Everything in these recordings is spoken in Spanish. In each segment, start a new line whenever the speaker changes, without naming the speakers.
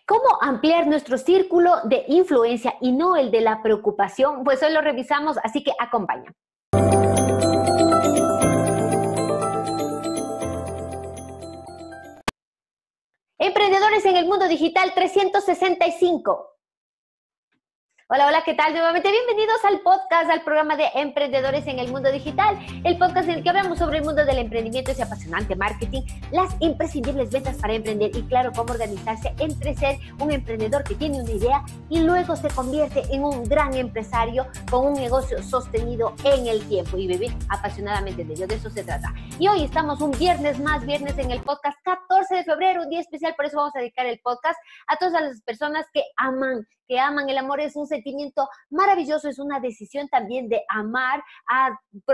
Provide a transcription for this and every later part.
¿Cómo ampliar nuestro círculo de influencia y no el de la preocupación? Pues hoy lo revisamos, así que acompaña. Emprendedores en el mundo digital 365. Hola, hola, ¿qué tal? Nuevamente bienvenidos al podcast, al programa de Emprendedores en el Mundo Digital, el podcast en el que hablamos sobre el mundo del emprendimiento, ese apasionante marketing, las imprescindibles ventas para emprender y claro, cómo organizarse entre ser un emprendedor que tiene una idea y luego se convierte en un gran empresario con un negocio sostenido en el tiempo y vivir apasionadamente de ello. De eso se trata. Y hoy estamos un viernes más, viernes en el podcast 14 de febrero, un día especial, por eso vamos a dedicar el podcast a todas las personas que aman el amor. Es un sentimiento maravilloso, es una decisión también de amar al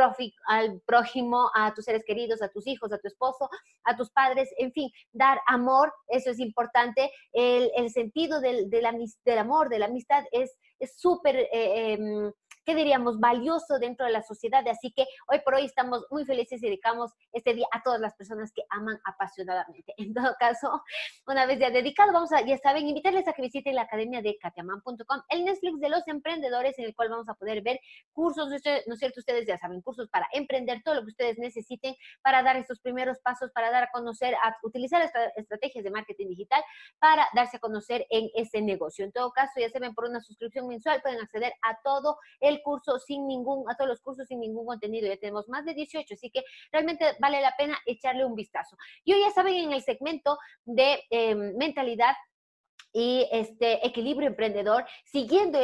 prójimo, a tus seres queridos, a tus hijos, a tu esposo, a tus padres, en fin, dar amor, eso es importante. El sentido del amor, de la amistad es súper, ¿qué diríamos?, valioso dentro de la sociedad. Así que hoy por hoy estamos muy felices y dedicamos este día a todas las personas que aman apasionadamente. En todo caso, una vez ya dedicado, ya saben, invitarles a que visiten la academia de katiaman.com, el Netflix de los emprendedores, en el cual vamos a poder ver cursos, ¿no es cierto? Ustedes ya saben, cursos para emprender, todo lo que ustedes necesiten para dar estos primeros pasos, para dar a conocer, a utilizar estrategias de marketing digital para darse a conocer en ese negocio. En todo caso, ya saben, por una suscripción mensual pueden acceder a todo el curso a todos los cursos sin ningún contenido. Ya tenemos más de 18, así que realmente vale la pena echarle un vistazo. Y hoy ya saben, en el segmento de mentalidad y equilibrio emprendedor, siguiendo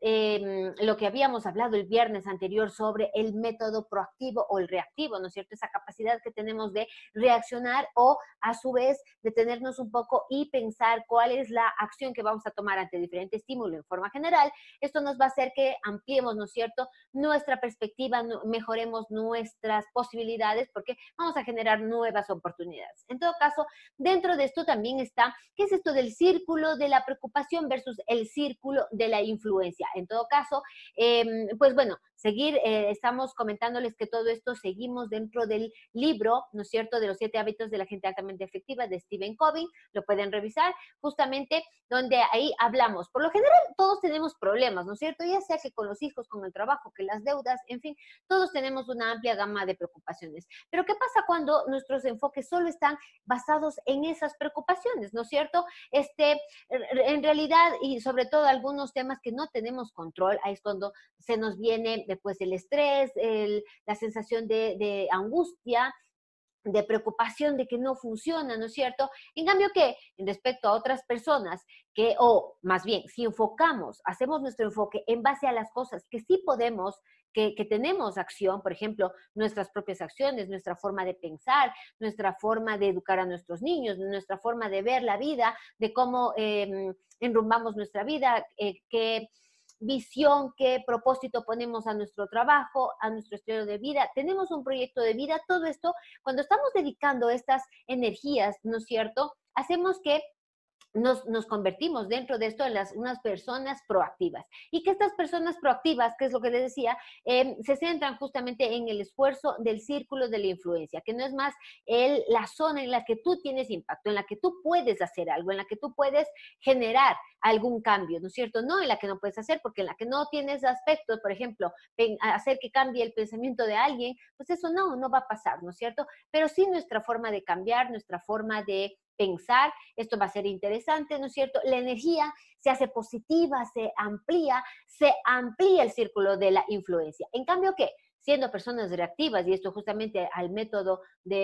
lo que habíamos hablado el viernes anterior sobre el método proactivo o el reactivo, ¿no es cierto? Esa capacidad que tenemos de reaccionar o a su vez detenernos un poco y pensar cuál es la acción que vamos a tomar ante diferente estímulo en forma general. Esto nos va a hacer que ampliemos, ¿no es cierto?, nuestra perspectiva, mejoremos nuestras posibilidades porque vamos a generar nuevas oportunidades. En todo caso, dentro de esto también está, ¿qué es esto del círculo de la preocupación versus el círculo de la influencia? En todo caso, pues bueno, estamos comentándoles que todo esto seguimos dentro del libro, ¿no es cierto?, de los 7 hábitos de la gente altamente efectiva de Stephen Covey. Lo pueden revisar, justamente donde ahí hablamos. Por lo general, todos tenemos problemas, ¿no es cierto?, ya sea que con los hijos, con el trabajo, que las deudas, en fin, todos tenemos una amplia gama de preocupaciones. Pero ¿qué pasa cuando nuestros enfoques solo están basados en esas preocupaciones, ¿no es cierto? En realidad, y sobre todo algunos temas que no tenemos control, ahí es cuando se nos viene después el estrés, la sensación de angustia, de preocupación de que no funciona, ¿no es cierto? En cambio que respecto a otras personas o más bien, si hacemos nuestro enfoque en base a las cosas que sí podemos, que tenemos acción, por ejemplo, nuestras propias acciones, nuestra forma de pensar, nuestra forma de educar a nuestros niños, nuestra forma de ver la vida, de cómo enrumbamos nuestra vida, qué visión, qué propósito ponemos a nuestro trabajo, a nuestro estilo de vida, tenemos un proyecto de vida, todo esto, cuando estamos dedicando estas energías, ¿no es cierto?, hacemos que nos convertimos dentro de esto en unas personas proactivas. Y que estas personas proactivas, que es lo que les decía, se centran justamente en el esfuerzo del círculo de la influencia, que no es más la zona en la que tú tienes impacto, en la que tú puedes hacer algo, en la que tú puedes generar algún cambio, ¿no es cierto? No en la que no puedes hacer, porque en la que no tienes aspectos, por ejemplo, hacer que cambie el pensamiento de alguien, pues eso no va a pasar, ¿no es cierto? Pero sí nuestra forma de cambiar, nuestra forma de pensar, esto va a ser interesante, ¿no es cierto? La energía se hace positiva, se amplía el círculo de la influencia. En cambio, ¿qué? Siendo personas reactivas, y esto justamente al método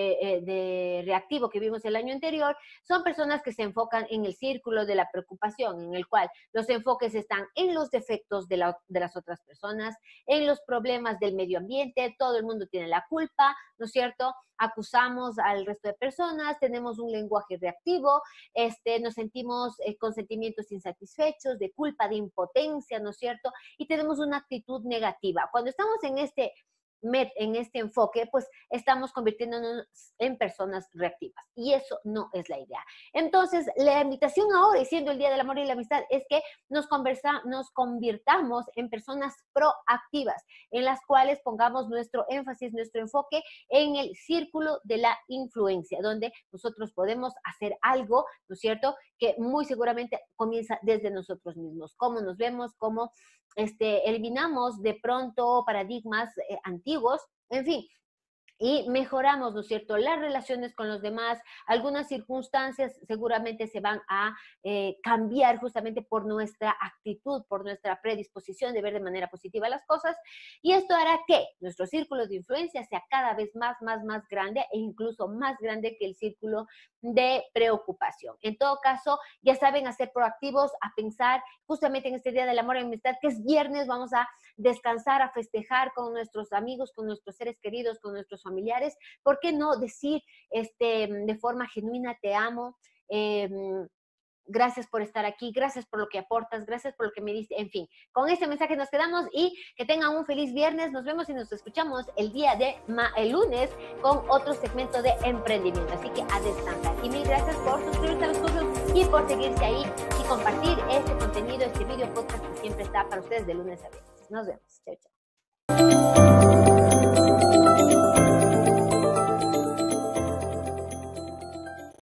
de reactivo que vimos el año anterior, son personas que se enfocan en el círculo de la preocupación, en el cual los enfoques están en los defectos de las otras personas, en los problemas del medio ambiente, todo el mundo tiene la culpa, ¿no es cierto? Acusamos al resto de personas, tenemos un lenguaje reactivo, nos sentimos con sentimientos insatisfechos, de culpa, de impotencia, ¿no es cierto? Y tenemos una actitud negativa. Cuando estamos en en este enfoque, pues estamos convirtiéndonos en personas reactivas. Y eso no es la idea. Entonces, la invitación ahora, y siendo el Día del Amor y la Amistad, es que nos convirtamos en personas proactivas, en las cuales pongamos nuestro énfasis, nuestro enfoque en el círculo de la influencia, donde nosotros podemos hacer algo, ¿no es cierto?, que muy seguramente comienza desde nosotros mismos. Cómo nos vemos, cómo eliminamos de pronto paradigmas antiguos, en fin, y mejoramos, ¿no es cierto?, las relaciones con los demás. Algunas circunstancias seguramente se van a cambiar justamente por nuestra actitud, por nuestra predisposición de ver de manera positiva las cosas, y esto hará que nuestro círculo de influencia sea cada vez más grande, e incluso más grande que el círculo de preocupación. En todo caso, ya saben, a ser proactivos, a pensar justamente en este Día del Amor y Amistad, que es viernes, vamos a descansar, a festejar con nuestros amigos, con nuestros seres queridos, con nuestros familiares. ¿Por qué no decir de forma genuina te amo? Gracias por estar aquí, gracias por lo que aportas, gracias por lo que me diste, en fin. Con este mensaje nos quedamos y que tengan un feliz viernes. Nos vemos y nos escuchamos el lunes con otro segmento de emprendimiento. Así que a descansar. Y mil gracias por suscribirse a los cursos y por seguirse ahí y compartir este contenido, este video podcast que siempre está para ustedes de lunes a viernes. Nos vemos. Chao, chao.